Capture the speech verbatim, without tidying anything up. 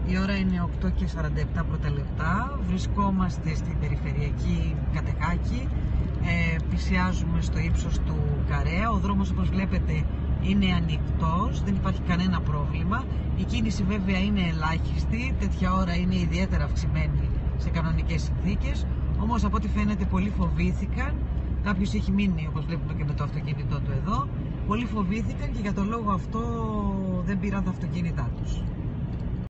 Η ώρα είναι οκτώ και σαράντα επτά πρώτα λεπτά. Βρισκόμαστε στην περιφερειακή Κατεχάκη. Ε, πλησιάζουμε στο ύψος του Καρέα. Ο δρόμος, όπως βλέπετε, είναι ανοιχτός, δεν υπάρχει κανένα πρόβλημα. Η κίνηση βέβαια είναι ελάχιστη, τέτοια ώρα είναι ιδιαίτερα αυξημένη σε κανονικές συνθήκες. Όμως από ό,τι φαίνεται πολλοί φοβήθηκαν. Κάποιος έχει μείνει, όπως βλέπουμε και με το αυτοκίνητό του εδώ. Πολλοί φοβήθηκαν και για τον λόγο αυτό δεν πήραν τα αυτοκίνητά τους.